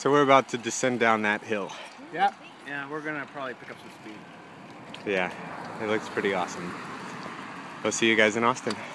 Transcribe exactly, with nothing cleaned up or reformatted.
So we're about to descend down that hill. Yeah, yeah, we're gonna probably pick up some speed. Yeah, it looks pretty awesome. We'll see you guys in Austin.